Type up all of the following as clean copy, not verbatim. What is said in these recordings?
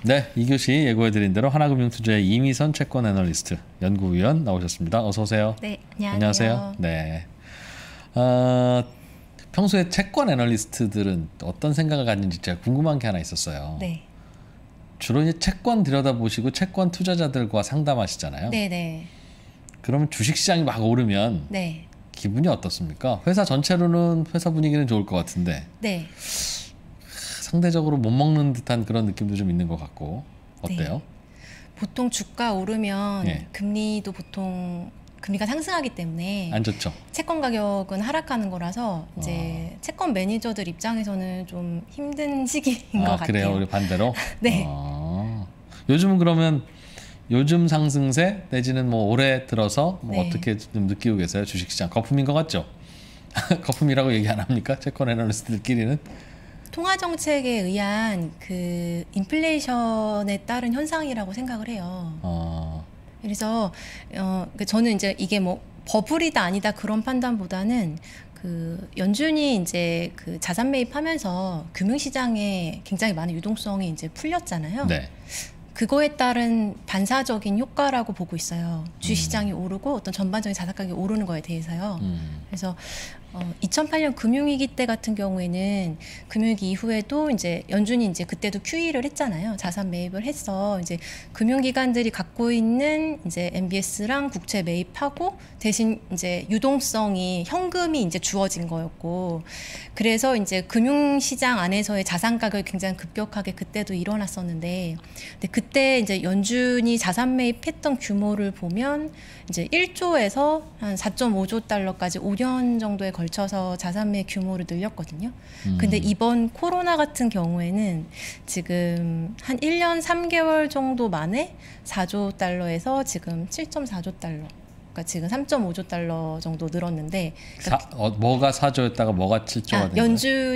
네, 2교시 예고해드린 대로 하나금융투자의 이미선 채권 애널리스트 연구위원 나오셨습니다. 어서 오세요. 네, 안녕하세요. 네. 평소에 채권 애널리스트들은 어떤 생각을 갖는지 제가 궁금한 게 하나 있었어요. 네. 주로 이제 채권 들여다보시고 채권 투자자들과 상담하시잖아요. 네. 그러면 주식시장이 막 오르면 네. 기분이 어떻습니까? 회사 전체로는 회사 분위기는 좋을 것 같은데 네. 상대적으로 못 먹는 듯한 그런 느낌도 좀 있는 것 같고 어때요? 네. 보통 주가 오르면 예. 금리도 보통 금리가 상승하기 때문에 안 좋죠. 채권 가격은 하락하는 거라서 이제 채권 매니저들 입장에서는 좀 힘든 시기인 것 같아요. 그래요? 우리 반대로? 네. 요즘은 그러면 요즘 상승세 내지는 뭐 올해 들어서 뭐 네. 어떻게 좀 느끼고 계세요? 주식시장 거품인 것 같죠? 거품이라고 얘기 안 합니까? 채권 애널리스트들끼리는? 통화 정책에 의한 그 인플레이션에 따른 현상이라고 생각을 해요. 그래서 저는 이제 이게 뭐 버블이다 아니다 그런 판단보다는 그 연준이 이제 그 자산 매입하면서 금융시장에 굉장히 많은 유동성이 이제 풀렸잖아요. 네. 그거에 따른 반사적인 효과라고 보고 있어요. 주식시장이 오르고 어떤 전반적인 자산 가격이 오르는 거에 대해서요. 그래서 2008년 금융위기 때 같은 경우에는 금융위기 이후에도 이제 연준이 이제 그때도 QE를 했잖아요. 자산 매입을 해서 이제 금융기관들이 갖고 있는 이제 MBS랑 국채 매입하고 대신 이제 유동성이 현금이 이제 주어진 거였고 그래서 이제 금융시장 안에서의 자산 가격이 굉장히 급격하게 그때도 일어났었는데 근데 그때 이제 연준이 자산 매입했던 규모를 보면 이제 1조에서 한 4.5조 달러까지 5년 정도에 걸쳐서 자산 매입 규모를 늘렸거든요. 근데 이번 코로나 같은 경우에는 지금 한 1년 3개월 정도 만에 4조 달러에서 지금 7.4조 달러. 그러니까 지금 3.5조 달러 정도 늘었는데 그러니까 뭐가 4조였다가 뭐가 7조가 된 거예요?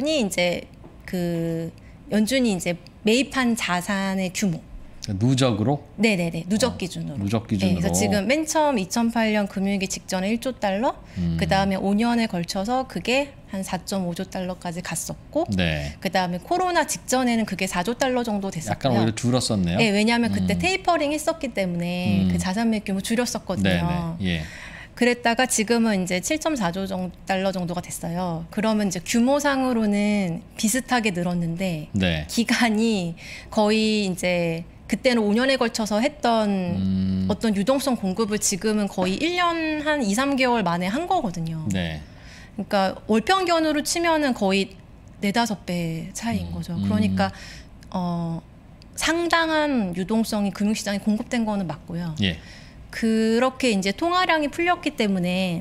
연준이 이제 매입한 자산의 규모. 누적으로? 네네네. 누적 기준으로. 누적 기준으로. 네, 그래서 지금 맨 처음 2008년 금융위기 직전에 1조 달러, 그 다음에 5년에 걸쳐서 그게 한 4.5조 달러까지 갔었고, 네. 그 다음에 코로나 직전에는 그게 4조 달러 정도 됐었고요. 약간 오히려 줄었었네요. 네, 왜냐하면 그때 테이퍼링 했었기 때문에 그 자산 매입 규모 줄였었거든요. 네네. 예. 그랬다가 지금은 이제 7.4조 달러 정도가 됐어요. 그러면 이제 규모상으로는 비슷하게 늘었는데 네. 기간이 거의 이제 그때는 5년에 걸쳐서 했던 어떤 유동성 공급을 지금은 거의 1년 한 2, 3개월 만에 한 거거든요. 네. 그러니까 월평균으로 치면은 거의 4, 5배 차이인 거죠. 그러니까 상당한 유동성이 금융시장에 공급된 거는 맞고요. 예. 그렇게 이제 통화량이 풀렸기 때문에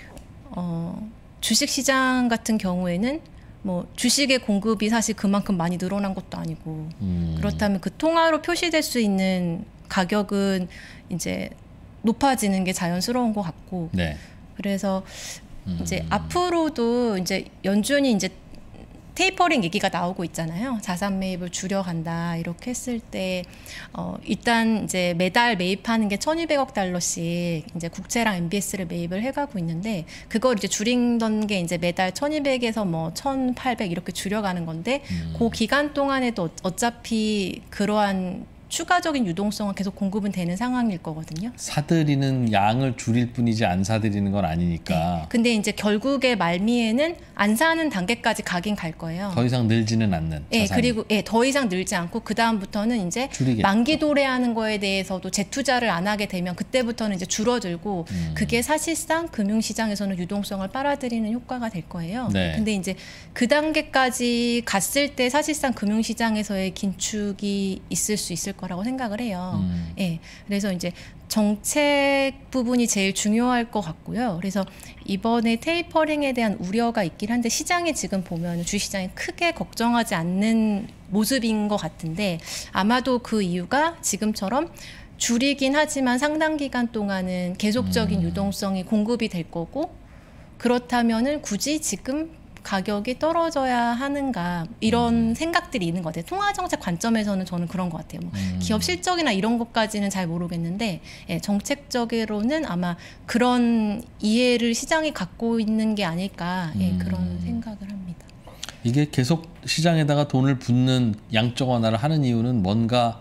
주식시장 같은 경우에는 뭐 주식의 공급이 사실 그만큼 많이 늘어난 것도 아니고 그렇다면 그 통화로 표시될 수 있는 가격은 이제 높아지는 게 자연스러운 것 같고 네. 그래서 이제 앞으로도 이제 연준이 이제 테이퍼링 얘기가 나오고 있잖아요. 자산 매입을 줄여간다 이렇게 했을 때 일단 이제 매달 매입하는 게 1,200억 달러씩 이제 국채랑 MBS를 매입을 해가고 있는데 그걸 이제 줄이던 게 이제 매달 1,200에서 뭐 1,800 이렇게 줄여가는 건데 그 기간 동안에도 어차피 그러한 추가적인 유동성은 계속 공급은 되는 상황일 거거든요. 사들이는 양을 줄일 뿐이지 안 사들이는 건 아니니까. 네. 근데 이제 결국에 말미에는 안 사는 단계까지 가긴 갈 거예요. 더 이상 늘지는 않는. 예, 자산이. 그리고 더 이상 늘지 않고 그 다음부터는 이제 줄이겠죠. 만기 도래하는 거에 대해서도 재투자를 안 하게 되면 그때부터는 이제 줄어들고 그게 사실상 금융시장에서는 유동성을 빨아들이는 효과가 될 거예요. 네. 근데 이제 그 단계까지 갔을 때 사실상 금융시장에서의 긴축이 있을 수 있을 거라고 생각을 해요. 예, 그래서 이제 정책 부분이 제일 중요할 것 같고요. 그래서 이번에 테이퍼링에 대한 우려가 있긴 한데 시장에 지금 보면 주식시장이 크게 걱정하지 않는 모습인 것 같은데 아마도 그 이유가 지금처럼 줄이긴 하지만 상당 기간 동안은 계속적인 유동성이 공급이 될 거고 그렇다면은 굳이 지금 가격이 떨어져야 하는가 이런 생각들이 있는 것 같아요. 통화정책 관점에서는 저는 그런 것 같아요. 뭐 기업 실적이나 이런 것까지는 잘 모르겠는데 정책적으로는 아마 그런 이해를 시장이 갖고 있는 게 아닐까 그런 생각을 합니다. 이게 계속 시장에다가 돈을 붓는 양적 완화를 하는 이유는 뭔가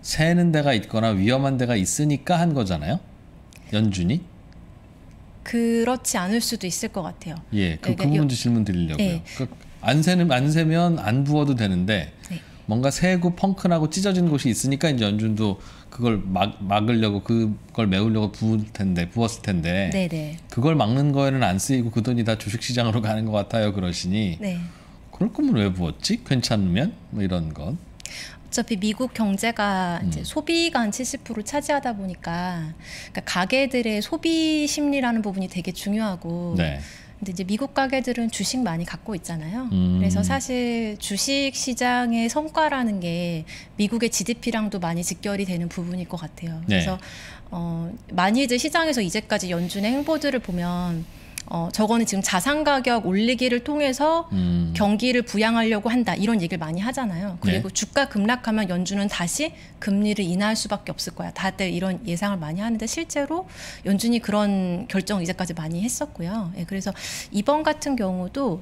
새는 데가 있거나 위험한 데가 있으니까 한 거잖아요. 연준이. 그렇지 않을 수도 있을 것 같아요. 예, 그 그러니까 부분도 질문 드리려고요. 예. 안 새면 안 부어도 되는데 네. 뭔가 새고 펑크나고 찢어진 곳이 있으니까 이제 연준도 그걸 막으려고 그걸 메우려고 부었을 텐데 네네. 그걸 막는 거에는 안 쓰이고 그 돈이 다 주식시장으로 가는 것 같아요. 그러시니 네. 그럴 거면 왜 부었지? 괜찮으면 뭐 이런 건. 어차피 미국 경제가 이제 소비가 한 70% 차지하다 보니까 그러니까 가게들의 소비 심리라는 부분이 되게 중요하고 네. 근데 이제 미국 가게들은 주식 많이 갖고 있잖아요. 그래서 사실 주식 시장의 성과라는 게 미국의 GDP랑도 많이 직결이 되는 부분일 것 같아요. 네. 그래서 많이들 시장에서 이제까지 연준의 행보들을 보면 저거는 지금 자산 가격 올리기를 통해서 경기를 부양하려고 한다 이런 얘기를 많이 하잖아요. 그리고 네. 주가 급락하면 연준은 다시 금리를 인하할 수밖에 없을 거야. 다들 이런 예상을 많이 하는데 실제로 연준이 그런 결정을 이제까지 많이 했었고요. 예, 그래서 이번 같은 경우도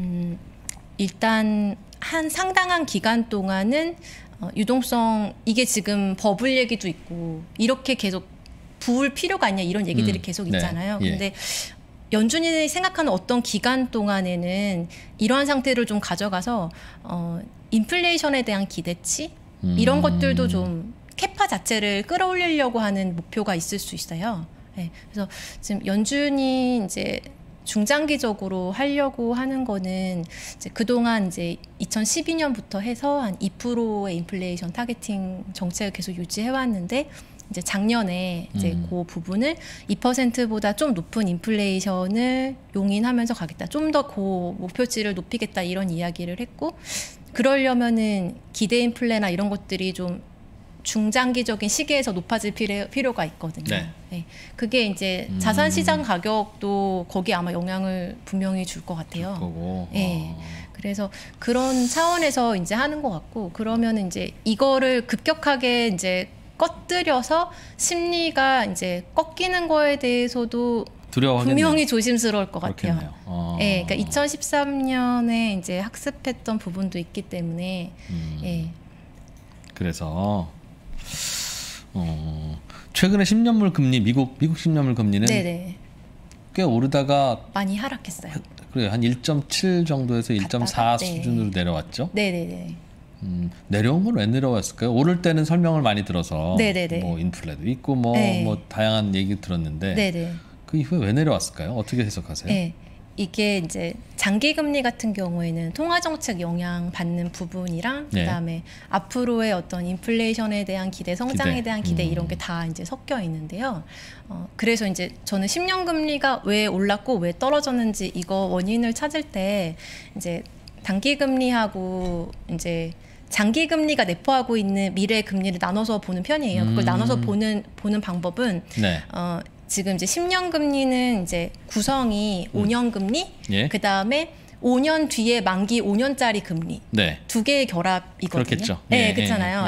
일단 한 상당한 기간 동안은 유동성 이게 지금 버블 얘기도 있고 이렇게 계속 부을 필요가 있냐 이런 얘기들이 계속 있잖아요. 네. 근데 연준이 생각하는 어떤 기간 동안에는 이러한 상태를 좀 가져가서 인플레이션에 대한 기대치 이런 것들도 좀 캐파 자체를 끌어올리려고 하는 목표가 있을 수 있어요. 네, 그래서 지금 연준이 이제 중장기적으로 하려고 하는 거는 이제 그동안 이제 2012년부터 해서 한 2%의 인플레이션 타겟팅 정책을 계속 유지해 왔는데 이제 작년에 이제 그 부분을 2%보다 좀 높은 인플레이션을 용인하면서 가겠다. 좀 더 그 목표치를 높이겠다 이런 이야기를 했고 그러려면은 기대 인플레나 이런 것들이 좀 중장기적인 시기에서 높아질 필요가 있거든요. 네. 네. 그게 이제 자산 시장 가격도 거기에 아마 영향을 분명히 줄 것 같아요. 줄 거고. 네. 그래서 그런 차원에서 이제 하는 것 같고 그러면은 이제 이거를 급격하게 이제 꺼뜨려서 심리가 이제 꺾이는 거에 대해서도 분명히 조심스러울 것 같아요. 예, 그러니까 2013년에 이제 학습했던 부분도 있기 때문에. 예. 그래서 최근에 10년물 금리 미국 10년물 금리는 네네. 꽤 오르다가 많이 하락했어요. 그래요. 한 1.7 정도에서 1.4 네. 수준으로 내려왔죠. 네네네. 내려온 건 왜 내려왔을까요? 오를 때는 설명을 많이 들어서 네네네. 뭐 인플레도 있고 뭐 다양한 얘기 들었는데 네네. 그 이후에 왜 내려왔을까요? 어떻게 해석하세요? 네. 이게 이제 장기 금리 같은 경우에는 통화 정책 영향 받는 부분이랑 그다음에 앞으로의 어떤 인플레이션에 대한 기대, 성장에 대한 기대 이런 게 다 이제 섞여 있는데요. 그래서 이제 저는 10년 금리가 왜 올랐고 왜 떨어졌는지 이거 원인을 찾을 때 이제 단기 금리하고 이제 장기 금리가 내포하고 있는 미래 금리를 나눠서 보는 편이에요. 그걸 나눠서 보는 방법은 지금 이제 10년 금리는 이제 구성이 5년 금리, 그다음에 5년 뒤에 만기 5년짜리 금리 두 개의 결합이거든요. 그렇겠죠. 네, 그렇잖아요.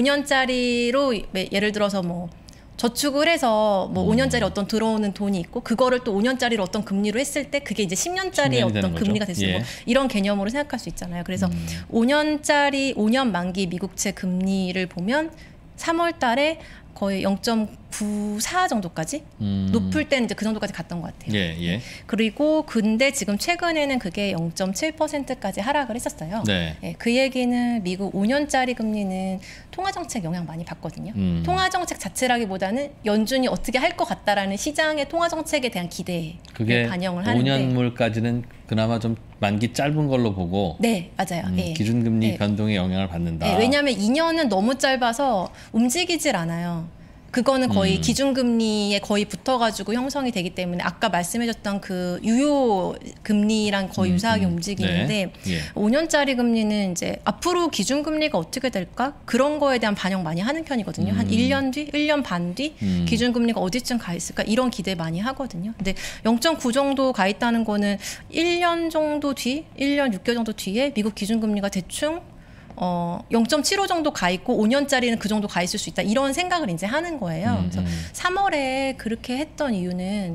5년짜리로 예를 들어서 뭐 저축을 해서 뭐 5년짜리 어떤 들어오는 돈이 있고 그거를 또 5년짜리로 어떤 금리로 했을 때 그게 이제 10년짜리의 어떤 금리가 될 수 있고 이런 개념으로 생각할 수 있잖아요. 그래서 5년 만기 미국채 금리를 보면 3월 달에 거의 0.94 정도까지 높을 때는 이제 그 정도까지 갔던 것 같아요. 그리고 근데 지금 최근에는 그게 0.7%까지 하락을 했었어요. 그 얘기는 미국 5년짜리 금리는 통화정책 영향 많이 받거든요. 통화정책 자체라기보다는 연준이 어떻게 할 것 같다라는 시장의 통화정책에 대한 기대에 반영을 하는데 5년물까지는 그나마 좀 만기 짧은 걸로 보고 네, 맞아요. 기준금리 변동에 영향을 받는다. 왜냐하면 2년은 너무 짧아서 움직이질 않아요. 그거는 거의 기준금리에 거의 붙어가지고 형성이 되기 때문에 아까 말씀해줬던 그 유효 금리랑 거의 유사하게 움직이는데 5년짜리 금리는 이제 앞으로 기준금리가 어떻게 될까? 그런 거에 대한 반영 많이 하는 편이거든요. 한 1년 뒤, 1년 반 뒤 기준금리가 어디쯤 가 있을까? 이런 기대 많이 하거든요. 근데 0.9 정도 가 있다는 거는 1년 정도 뒤, 1년 6개월 정도 뒤에 미국 기준금리가 대충 0.75 정도 가 있고 5년짜리는 그 정도 가 있을 수 있다. 이런 생각을 이제 하는 거예요. 그래서 3월에 그렇게 했던 이유는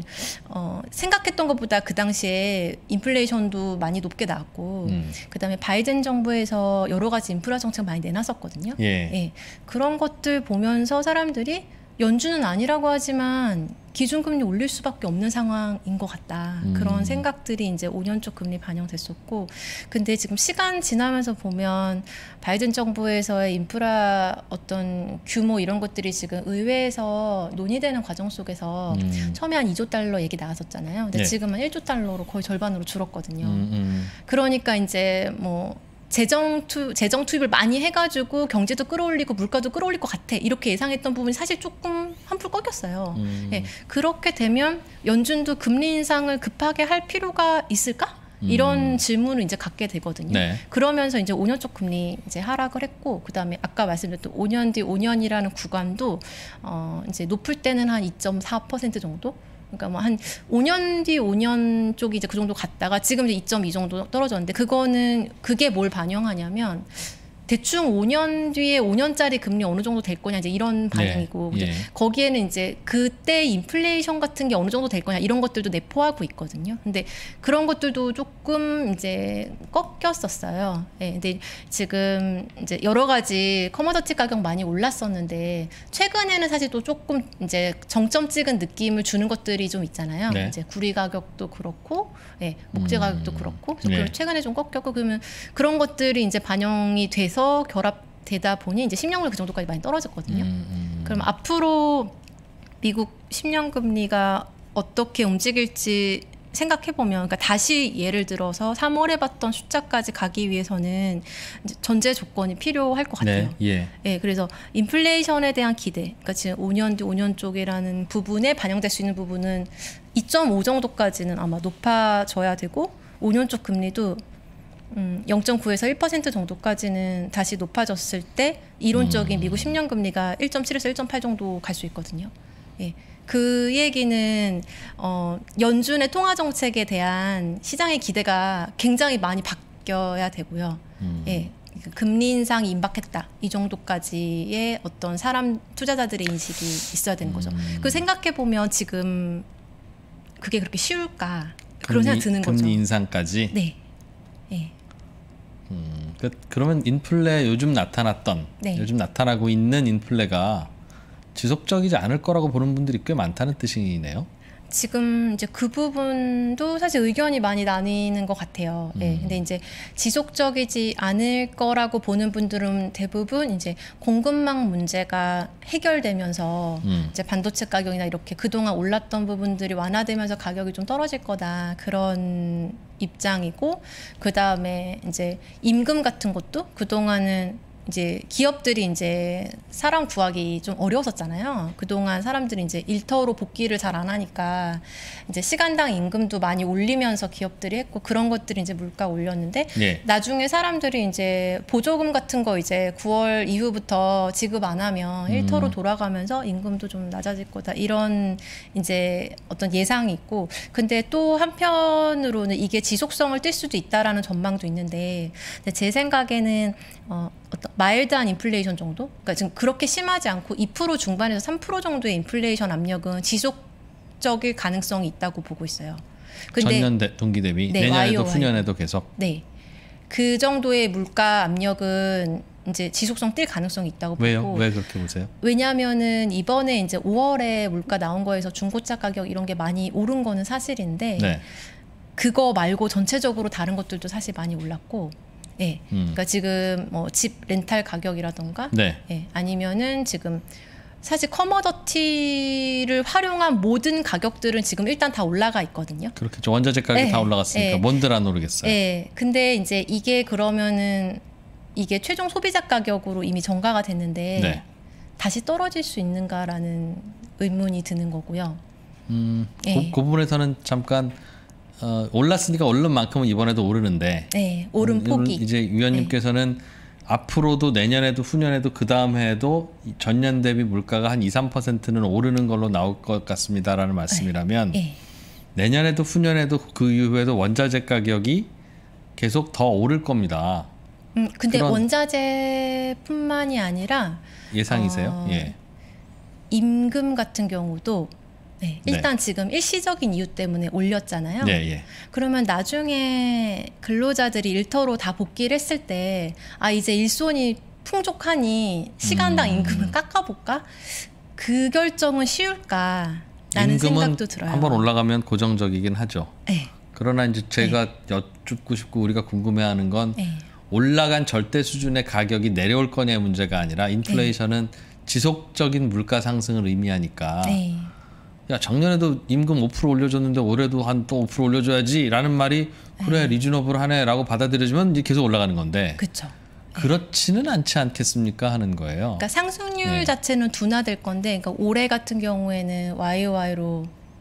생각했던 것보다 그 당시에 인플레이션도 많이 높게 나왔고 그다음에 바이든 정부에서 여러 가지 인프라 정책 많이 내놨었거든요. 예. 그런 것들 보면서 사람들이 연준은 아니라고 하지만 기준금리 올릴 수밖에 없는 상황인 것 같다. 그런 생각들이 이제 5년 쪽 금리 반영됐었고, 근데 지금 시간 지나면서 보면 바이든 정부에서의 인프라 어떤 규모 이런 것들이 지금 의회에서 논의되는 과정 속에서 처음에 한 2조 달러 얘기 나왔었잖아요. 근데 지금은 1조 달러로 거의 절반으로 줄었거든요. 그러니까 이제 뭐 재정 투입을 많이 해가지고 경제도 끌어올리고 물가도 끌어올릴 것 같아 이렇게 예상했던 부분이 사실 조금 한풀 꺾였어요. 네, 그렇게 되면 연준도 금리 인상을 급하게 할 필요가 있을까? 이런 질문을 이제 갖게 되거든요. 네. 그러면서 이제 5년 쪽 금리 이제 하락을 했고, 그 다음에 아까 말씀드렸던 5년 뒤 5년이라는 구간도 이제 높을 때는 한 2.4% 정도. 그러니까 뭐 한 5년 뒤 5년 쪽이 이제 그 정도 갔다가 지금 이제 2.2 정도 떨어졌는데 그게 뭘 반영하냐면 대충 5년 뒤에 5년짜리 금리 어느 정도 될 거냐 이제 이런 반응이고 거기에는 이제 그때 인플레이션 같은 게 어느 정도 될 거냐 이런 것들도 내포하고 있거든요. 근데 그런 것들도 조금 이제 꺾였었어요. 네, 근데 지금 이제 여러 가지 커머더티 가격 많이 올랐었는데 최근에는 사실 또 조금 이제 정점 찍은 느낌을 주는 것들이 좀 있잖아요. 네. 이제 구리 가격도 그렇고, 네, 목재 가격도 그렇고, 그래서 최근에 좀 꺾였고 그러면 그런 것들이 이제 반영이 돼서 결합되다 보니 이제 10년물 그 정도까지 많이 떨어졌거든요. 그럼 앞으로 미국 10년 금리가 어떻게 움직일지 생각해보면, 그러니까 다시 예를 들어서 3월에 봤던 숫자까지 가기 위해서는 이제 전제 조건이 필요할 것 같아요. 네, 그래서 인플레이션에 대한 기대, 그러니까 지금 5년 뒤 5년 쪽이라는 부분에 반영될 수 있는 부분은 2.5 정도까지는 아마 높아져야 되고 5년 쪽 금리도 0.9에서 1% 정도까지는 다시 높아졌을 때 이론적인 미국 10년 금리가 1.7에서 1.8 정도 갈 수 있거든요. 예. 그 얘기는 연준의 통화 정책에 대한 시장의 기대가 굉장히 많이 바뀌어야 되고요. 예. 금리 인상이 임박했다 이 정도까지의 어떤 사람 투자자들의 인식이 있어야 되는 거죠. 그 생각해 보면 지금 그게 그렇게 쉬울까 그런 생각 드는 거죠. 금리 인상까지. 네. 예. 그러면 인플레 요즘 나타나고 있는 인플레가 지속적이지 않을 거라고 보는 분들이 꽤 많다는 뜻이네요. 지금 이제 그 부분도 사실 의견이 많이 나뉘는 것 같아요. 네, 근데 이제 지속적이지 않을 거라고 보는 분들은 대부분 이제 공급망 문제가 해결되면서 이제 반도체 가격이나 이렇게 그동안 올랐던 부분들이 완화되면서 가격이 좀 떨어질 거다 그런 입장이고, 그 다음에 이제 임금 같은 것도 그동안은 이제 기업들이 이제 사람 구하기 좀 어려웠었잖아요. 그동안 사람들이 이제 일터로 복귀를 잘 안 하니까 이제 시간당 임금도 많이 올리면서 기업들이 했고 그런 것들이 이제 물가 올렸는데 나중에 사람들이 이제 보조금 같은 거 이제 9월 이후부터 지급 안 하면 일터로 돌아가면서 임금도 좀 낮아질 거다 이런 이제 어떤 예상이 있고, 근데 또 한편으로는 이게 지속성을 띌 수도 있다라는 전망도 있는데 제 생각에는 어떤 마일드한 인플레이션 정도? 그러니까 지금 그렇게 심하지 않고 2% 중반에서 3% 정도의 인플레이션 압력은 지속적일 가능성이 있다고 보고 있어요. 근데 전년 동기 대비 내년에도 후년에도 계속. 네, 그 정도의 물가 압력은 이제 지속성 뛸 가능성이 있다고 왜요? 보고. 왜 그렇게 보세요? 왜냐하면은 이번에 이제 5월에 물가 나온 거에서 중고차 가격 이런 게 많이 오른 거는 사실인데 그거 말고 전체적으로 다른 것들도 사실 많이 올랐고. 예, 그러니까 지금 뭐 집 렌탈 가격이라던가, 아니면은 지금 사실 커머더티를 활용한 모든 가격들은 지금 일단 다 올라가 있거든요. 그렇겠죠. 원자재 가격이 다 올라갔으니까 뭔들 안 오르겠어요. 근데 이제 이게 그러면은 이게 최종 소비자 가격으로 이미 전가가 됐는데 다시 떨어질 수 있는가라는 의문이 드는 거고요. 그 부분에서는 잠깐. 올랐으니까 오른 만큼은 이번에도 오르는데 오른 폭이 이제 위원님께서는 앞으로도 내년에도 후년에도 그 다음 해에도 전년 대비 물가가 한 2-3%는 오르는 걸로 나올 것 같습니다라는 말씀이라면 내년에도 후년에도 그 이후에도 원자재 가격이 계속 더 오를 겁니다. 근데 원자재뿐만이 아니라 예상이세요? 예. 임금 같은 경우도 네, 일단 지금 일시적인 이유 때문에 올렸잖아요. 예. 그러면 나중에 근로자들이 일터로 다 복귀를 했을 때 이제 일손이 풍족하니 시간당 임금을 깎아볼까? 그 결정은 쉬울까라는 생각도 들어요. 한번 올라가면 고정적이긴 하죠. 네. 그러나 이제 제가 여쭙고 싶고 우리가 궁금해하는 건 올라간 절대 수준의 가격이 내려올 거냐의 문제가 아니라 인플레이션은 지속적인 물가 상승을 의미하니까 야 작년에도 임금 5% 올려줬는데 올해도 한 또 5% 올려줘야지라는 말이 그래 리즈너블하네라고 받아들여지면 이제 계속 올라가는 건데 그렇죠. 그렇지는 않지 않겠습니까 하는 거예요. 그러니까 상승률 자체는 둔화될 건데 그러니까 올해 같은 경우에는 YOY로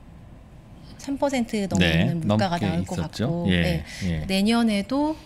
3% 넘는 물가가 나올 것 같고 내년에도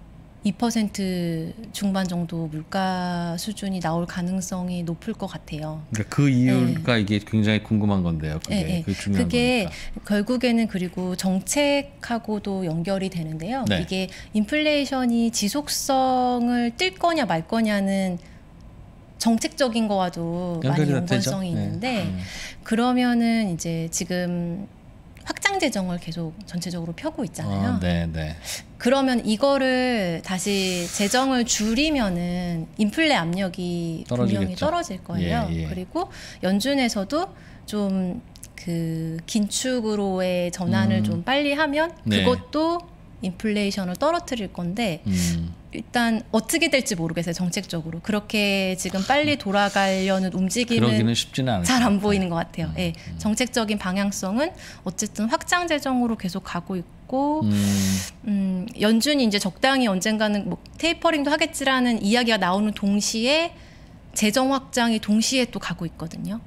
2% 중반 정도 물가 수준이 나올 가능성이 높을 것 같아요. 그러니까 그 이유가 이게 굉장히 궁금한 건데요. 그게 중요한 그게 거니까. 결국에는 그리고 정책하고도 연결이 되는데요. 이게 인플레이션이 지속성을 뛸 거냐 말 거냐는 정책적인 거와도 많이 연관성이 있는데 그러면은 이제 지금 확장 재정을 계속 전체적으로 펴고 있잖아요. 그러면 이거를 다시 재정을 줄이면은 인플레 압력이 분명히 떨어질 거예요. 그리고 연준에서도 좀 그 긴축으로의 전환을 좀 빨리 하면 그것도 인플레이션을 떨어뜨릴 건데 일단 어떻게 될지 모르겠어요. 정책적으로 그렇게 지금 빨리 돌아가려는 움직임은 잘 안 보이는 것 같아요. 정책적인 방향성은 어쨌든 확장 재정으로 계속 가고 있고 연준이 이제 적당히 언젠가는 뭐 테이퍼링도 하겠지라는 이야기가 나오는 동시에 재정 확장이 동시에 또 가고 있거든요.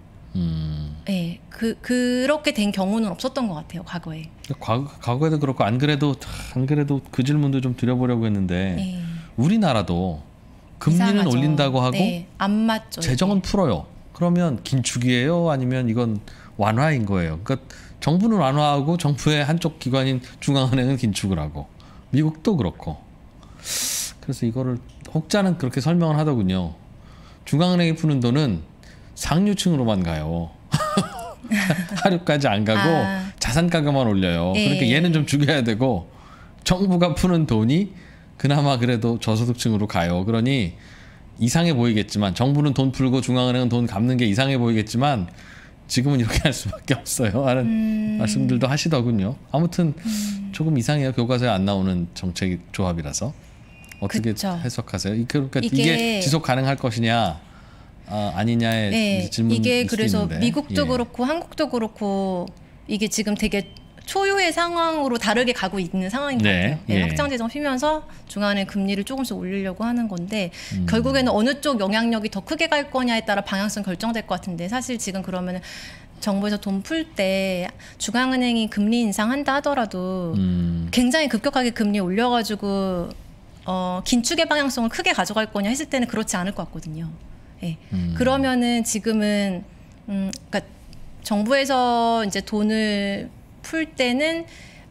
그렇게 된 경우는 없었던 것 같아요. 과거에. 과거에도 그렇고 안 그래도 그 질문도 좀 드려보려고 했는데 우리나라도 금리는 이상하죠. 올린다고 하고 안 맞죠. 재정은 풀어요. 그러면 긴축이에요? 아니면 이건 완화인 거예요? 그러니까 정부는 완화하고 정부의 한쪽 기관인 중앙은행은 긴축을 하고 미국도 그렇고 그래서 이거를 혹자는 그렇게 설명을 하더군요. 중앙은행이 푸는 돈은 상류층으로만 가요. 하류까지 안 가고 자산가격만 올려요. 그러니까 얘는 좀 죽여야 되고 정부가 푸는 돈이 그나마 그래도 저소득층으로 가요. 그러니 이상해 보이겠지만 정부는 돈 풀고 중앙은행은 돈 갚는 게 이상해 보이겠지만 지금은 이렇게 할 수밖에 없어요 하는 말씀들도 하시더군요. 아무튼 조금 이상해요. 교과서에 안 나오는 정책 조합이라서. 어떻게 해석하세요? 그러니까 이게 지속 가능할 것이냐 아니냐의 질문일 이게 수도 그래서 있는데. 미국도 그렇고 한국도 그렇고 이게 지금 되게 초유의 상황으로 다르게 가고 있는 상황인 것 같아요. 확장 재정 피면서 중앙은행 금리를 조금씩 올리려고 하는 건데 결국에는 어느 쪽 영향력이 더 크게 갈 거냐에 따라 방향성 결정될 것 같은데 사실 지금 그러면은 정부에서 돈 풀 때 중앙은행이 금리 인상한다 하더라도 굉장히 급격하게 금리 올려가지고 긴축의 방향성을 크게 가져갈 거냐 했을 때는 그렇지 않을 것 같거든요. 그러면은 지금은 그러니까 정부에서 이제 돈을 풀 때는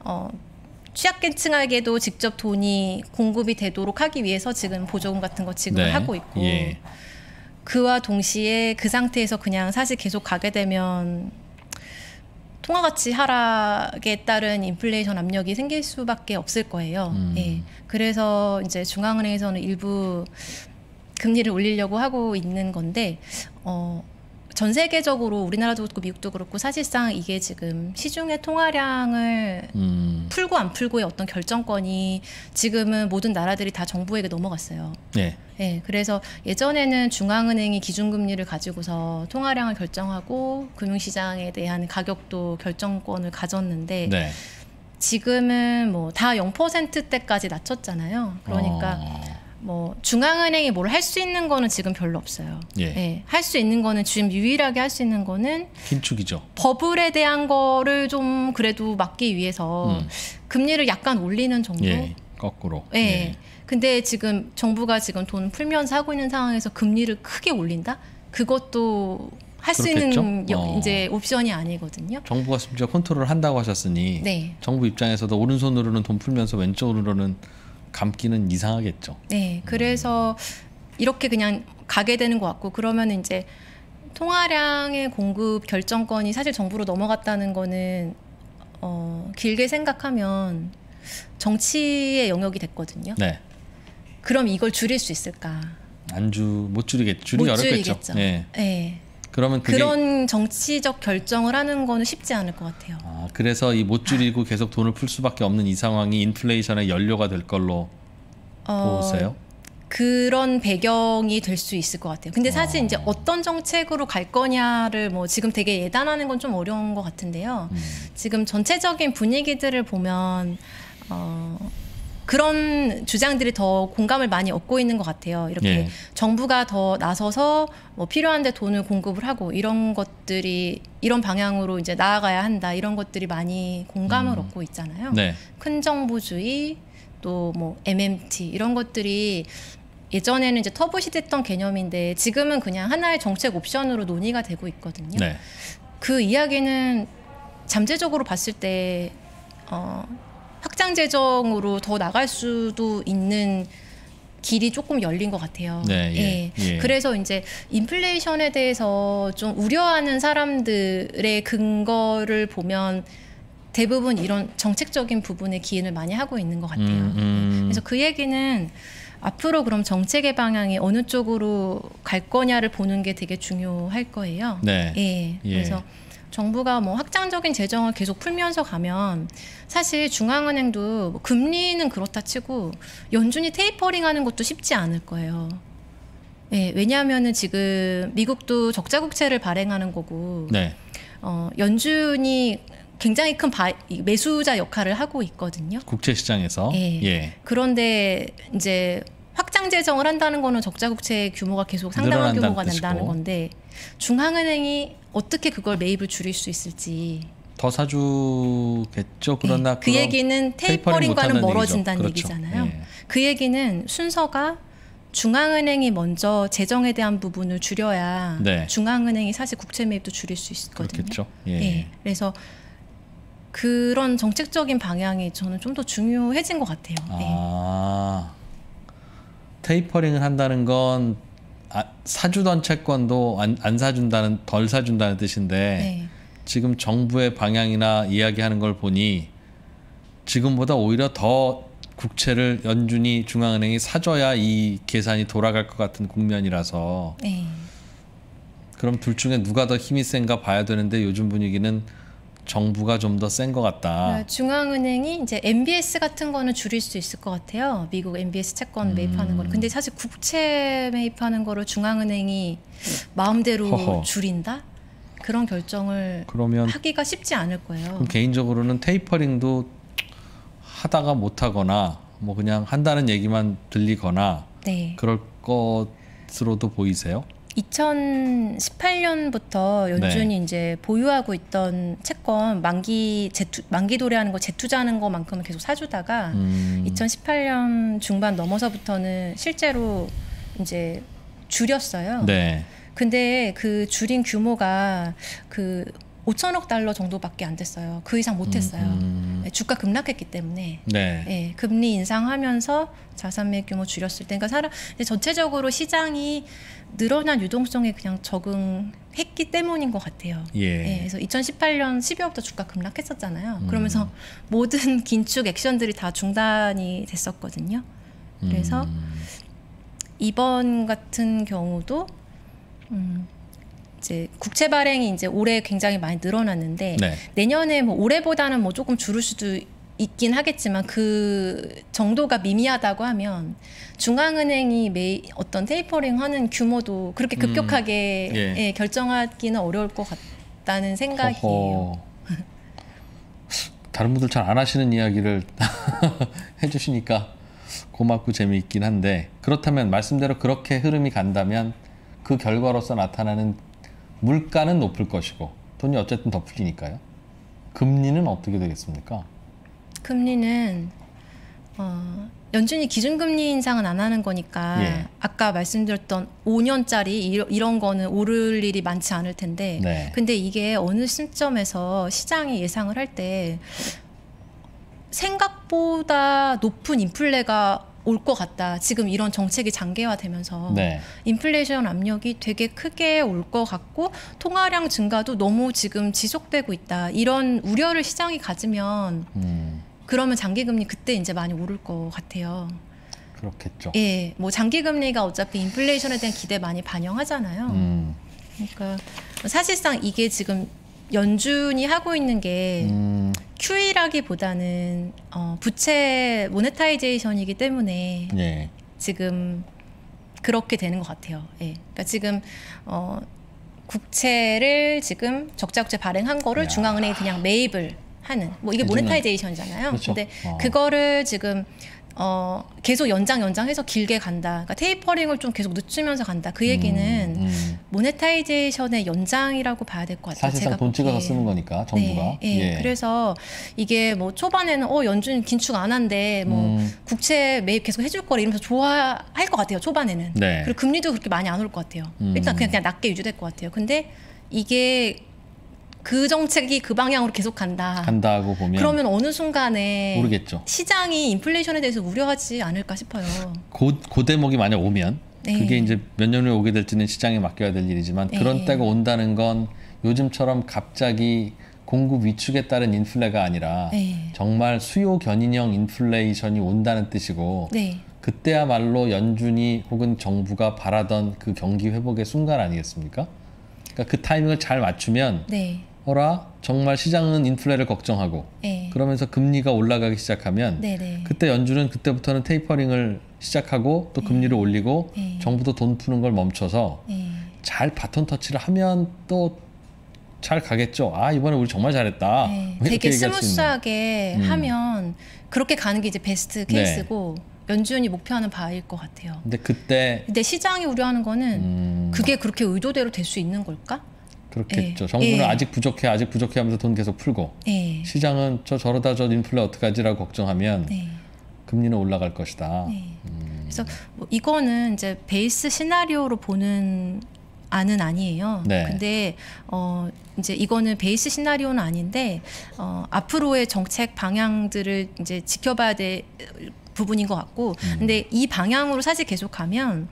취약계층에게도 직접 돈이 공급이 되도록 하기 위해서 지금 보조금 같은 거 지급을 하고 있고 그와 동시에 그 상태에서 그냥 사실 계속 가게 되면 통화가치 하락에 따른 인플레이션 압력이 생길 수밖에 없을 거예요. 그래서 이제 중앙은행에서는 일부 금리를 올리려고 하고 있는 건데 전 세계적으로 우리나라도 그렇고 미국도 그렇고 사실상 이게 지금 시중의 통화량을 풀고 안 풀고의 어떤 결정권이 지금은 모든 나라들이 다 정부에게 넘어갔어요. 그래서 예전에는 중앙은행이 기준금리를 가지고서 통화량을 결정하고 금융시장에 대한 가격도 결정권을 가졌는데 지금은 뭐 다 0%대까지 낮췄잖아요. 그러니까 뭐 중앙은행이 뭘 할 수 있는 거는 지금 별로 없어요. 할 수 있는 거는 지금 유일하게 할 수 있는 거는 긴축이죠. 버블에 대한 거를 좀 그래도 막기 위해서 금리를 약간 올리는 정도. 거꾸로. 근데 지금 정부가 지금 돈 풀면서 하고 있는 상황에서 금리를 크게 올린다? 그것도 할 수 있는 이제 옵션이 아니거든요. 정부가 심지어 컨트롤을 한다고 하셨으니 정부 입장에서도 오른손으로는 돈 풀면서 왼쪽으로는 감기는 이상하겠죠. 네, 그래서 이렇게 그냥 가게 되는 것 같고 그러면 이제 통화량의 공급 결정권이 사실 정부로 넘어갔다는 거는 길게 생각하면 정치의 영역이 됐거든요. 네. 그럼 이걸 줄일 수 있을까? 못 줄이겠죠. 줄이기 어렵겠죠. 네. 네. 그러면 그런 정치적 결정을 하는 거는 쉽지 않을 것 같아요. 그래서 이 못 줄이고 계속 돈을 풀 수밖에 없는 이 상황이 인플레이션의 연료가 될 걸로 보세요? 그런 배경이 될 수 있을 것 같아요. 근데 사실 이제 어떤 정책으로 갈 거냐를 뭐 지금 되게 예단하는 건 좀 어려운 것 같은데요. 지금 전체적인 분위기들을 보면 그런 주장들이 더 공감을 많이 얻고 있는 것 같아요. 이렇게 정부가 더 나서서 뭐 필요한데 돈을 공급을 하고 이런 것들이 이런 방향으로 이제 나아가야 한다. 이런 것들이 많이 공감을 얻고 있잖아요. 네. 큰 정부주의 또 뭐 MMT 이런 것들이 예전에는 이제 터부시됐던 개념인데 지금은 그냥 하나의 정책 옵션으로 논의가 되고 있거든요. 네. 그 이야기는 잠재적으로 봤을 때 확장 재정으로 더 나갈 수도 있는 길이 조금 열린 것 같아요. 네, 예. 그래서 이제 인플레이션에 대해서 좀 우려하는 사람들의 근거를 보면 대부분 이런 정책적인 부분에 기인을 많이 하고 있는 것 같아요. 그래서 그 얘기는 앞으로 그럼 정책의 방향이 어느 쪽으로 갈 거냐를 보는 게 되게 중요할 거예요. 네. 그래서 정부가 뭐 확장적인 재정을 계속 풀면서 가면 사실 중앙은행도 뭐 금리는 그렇다 치고 연준이 테이퍼링하는 것도 쉽지 않을 거예요. 왜냐하면은 지금 미국도 적자 국채를 발행하는 거고 연준이 굉장히 큰 매수자 역할을 하고 있거든요. 국채 시장에서. 그런데 이제 확장 재정을 한다는 거는 적자 국채의 규모가 계속 상당한 규모가 된다는 건데 중앙은행이 어떻게 그걸 매입을 줄일 수 있을지 더 사주겠죠. 그러나 그 얘기는 테이퍼링과는 멀어진다는 그렇죠. 얘기잖아요. 그 얘기는 순서가 중앙은행이 먼저 재정에 대한 부분을 줄여야 중앙은행이 사실 국채 매입도 줄일 수 있거든요. 그렇겠죠. 그래서 그런 정책적인 방향이 저는 좀 더 중요해진 것 같아요. 테이퍼링을 한다는 건 사주던 채권도 안 사준다는 덜 사준다는 뜻인데 지금 정부의 방향이나 이야기하는 걸 보니 지금보다 오히려 더 국채를 연준이 중앙은행이 사줘야 이 계산이 돌아갈 것 같은 국면이라서 그럼 둘 중에 누가 더 힘이 센가 봐야 되는데 요즘 분위기는 정부가 좀 더 센 것 같다. 중앙은행이 이제 MBS 같은 거는 줄일 수 있을 것 같아요. 미국 MBS 채권 매입하는 거는. 근데 사실 국채 매입하는 거를 중앙은행이 마음대로 줄인다? 그런 결정을 하기가 쉽지 않을 거예요. 그럼 개인적으로는 테이퍼링도 하다가 못 하거나 뭐 그냥 한다는 얘기만 들리거나 그럴 것으로도 보이세요? 2018년부터 연준이 이제 보유하고 있던 채권 만기 도래하는 거 재투자하는 거만큼은 계속 사주다가 2018년 중반 넘어서부터는 실제로 이제 줄였어요. 근데 그 줄인 규모가 그 5천억 달러 정도밖에 안 됐어요. 그 이상 못했어요. 주가 급락했기 때문에 금리 인상하면서 자산 매입 규모 줄였을 때, 그러니까 전체적으로 시장이 늘어난 유동성에 그냥 적응했기 때문인 것 같아요. 그래서 2018년 12월부터 주가 급락했었잖아요. 그러면서 모든 긴축 액션들이 다 중단이 됐었거든요. 그래서 이번 같은 경우도 이제 국채 발행이 이제 올해 굉장히 많이 늘어났는데 내년에 뭐 올해보다는 뭐 조금 줄을 수도 있긴 하겠지만 그 정도가 미미하다고 하면 중앙은행이 어떤 테이퍼링하는 규모도 그렇게 급격하게 결정하기는 어려울 것 같다는 생각이에요. 다른 분들 잘 안 하시는 이야기를 해주시니까 고맙고 재미있긴 한데, 그렇다면 말씀대로 그렇게 흐름이 간다면 그 결과로서 나타나는 물가는 높을 것이고 돈이 어쨌든 더 풀리니까요. 금리는 어떻게 되겠습니까? 금리는 연준이 기준금리 인상은 안 하는 거니까 아까 말씀드렸던 5년짜리 이런 거는 오를 일이 많지 않을 텐데 근데 이게 어느 시점에서 시장이 예상을 할 때 생각보다 높은 인플레가 올 것 같다. 지금 이런 정책이 장기화되면서 네. 인플레이션 압력이 되게 크게 올 것 같고 통화량 증가도 너무 지금 지속되고 있다. 이런 우려를 시장이 가지면 그러면 장기금리 그때 이제 많이 오를 것 같아요. 그렇겠죠. 예, 뭐 장기금리가 어차피 인플레이션에 대한 기대 많이 반영하잖아요. 그러니까 사실상 이게 지금 연준이 하고 있는 게 QE라기보다는 부채 모네타이제이션이기 때문에 예. 지금 그렇게 되는 것 같아요. 예. 그러니까 지금 국채를 지금 적자 국채 발행한 거를 중앙은행이 그냥 매입을 하는 뭐 이게 모네타이제이션이잖아요. 그렇죠. 근데 그거를 지금 계속 연장해서 길게 간다. 그러니까 테이퍼링을 좀 계속 늦추면서 간다. 그 얘기는 모네타이제이션의 연장이라고 봐야 될 것 같아요. 사실상 돈 찍어서 쓰는 거니까 정부가. 네, 예. 그래서 이게 뭐 초반에는 연준 긴축 안 한대, 뭐 국채 매입 계속 해줄 거래 이러면서 좋아할 것 같아요. 초반에는. 네. 그리고 금리도 그렇게 많이 안 올 것 같아요. 일단 그냥 낮게 유지될 것 같아요. 근데 이게 그 정책이 그 방향으로 계속 간다고 보면 그러면 어느 순간에 모르겠죠. 시장이 인플레이션에 대해서 우려하지 않을까 싶어요. 그 대목이 만약 오면 네. 그게 이제 몇 년 후에 오게 될지는 시장에 맡겨야 될 일이지만 그런 때가 온다는 건 요즘처럼 갑자기 공급 위축에 따른 인플레가 아니라 정말 수요 견인형 인플레이션이 온다는 뜻이고 그때야말로 연준이 혹은 정부가 바라던 그 경기 회복의 순간 아니겠습니까? 그러니까 그 타이밍을 잘 맞추면 정말 시장은 인플레를 걱정하고 그러면서 금리가 올라가기 시작하면 그때 연준은 그때부터는 테이퍼링을 시작하고 또 금리를 올리고 정부도 돈 푸는 걸 멈춰서 잘 바톤 터치를 하면 또 잘 가겠죠. 이번에 우리 정말 잘했다. 되게 스무스하게 하면 그렇게 가는 게 이제 베스트 케이스고 연준이 목표하는 바일 것 같아요. 근데 시장이 우려하는 거는 그게 그렇게 의도대로 될 수 있는 걸까? 그렇겠죠. 정부는 아직 부족해 하면서 돈 계속 풀고 시장은 저러다 저 인플레 어떡하지라고 걱정하면 금리는 올라갈 것이다. 그래서 뭐 이거는 이제 베이스 시나리오로 보는 안은 아니에요. 근데 이제 이거는 베이스 시나리오는 아닌데 앞으로의 정책 방향들을 이제 지켜봐야 될 부분인 것 같고, 근데 이 방향으로 사실 계속하면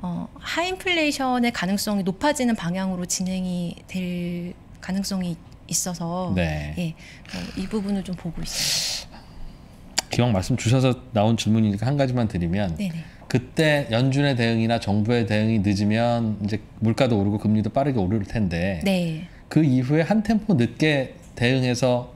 하인플레이션의 가능성이 높아지는 방향으로 진행이 될 가능성이 있어서 이 부분을 좀 보고 있어요. 기왕 말씀 주셔서 나온 질문이니까 한 가지만 드리면 그때 연준의 대응이나 정부의 대응이 늦으면 이제 물가도 오르고 금리도 빠르게 오를 텐데 그 이후에 한 템포 늦게 대응해서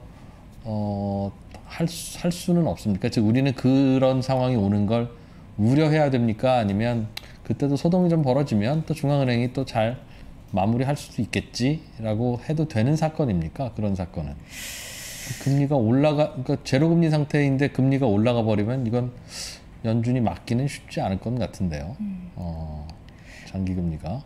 할 수는 없습니까? 즉 우리는 그런 상황이 오는 걸 우려해야 됩니까? 아니면 그때도 소동이 좀 벌어지면 또 중앙은행이 또 잘 마무리할 수도 있겠지라고 해도 되는 사건입니까? 그런 사건은 금리가 그러니까 제로금리 상태인데 금리가 올라가 버리면 이건 연준이 막기는 쉽지 않을 것 같은데요. 장기금리가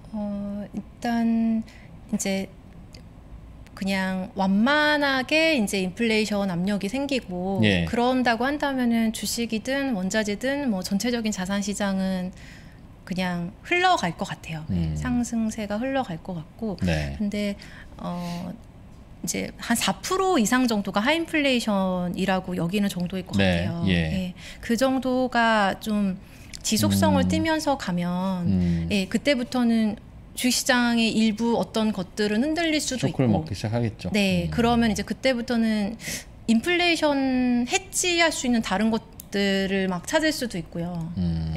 일단 이제 그냥 완만하게 이제 인플레이션 압력이 생기고 그런다고 한다면은 주식이든 원자재든 뭐 전체적인 자산 시장은 그냥 흘러갈 것 같아요. 상승세가 흘러갈 것 같고. 근데 이제 한 4% 이상 정도가 하인플레이션이라고 여기는 정도일 것 같아요. 그 정도가 좀 지속성을 띠면서 가면 그때부터는 주식시장의 일부 어떤 것들은 흔들릴 수도 쇼크를 있고 먹기 시작하겠죠. 그러면 이제 그때부터는 인플레이션 해지할 수 있는 다른 것들을 막 찾을 수도 있고요.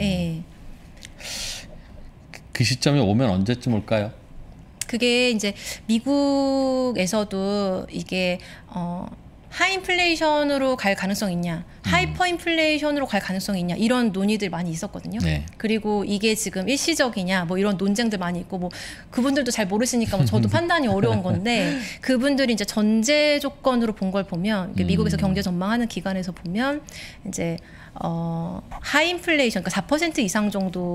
그 시점이 오면 언제쯤 올까요? 그게 이제 미국에서도 이게 하인플레이션으로 갈 가능성이 있냐, 하이퍼인플레이션으로 갈 가능성이 있냐 이런 논의들 많이 있었거든요. 그리고 이게 지금 일시적이냐 뭐 이런 논쟁들 많이 있고 뭐 그분들도 잘 모르시니까 뭐 저도 판단이 어려운 건데 그분들이 이제 전제 조건으로 본 걸 보면 미국에서 경제 전망하는 기관에서 보면 이제 하이인플레이션 그러니까 4% 이상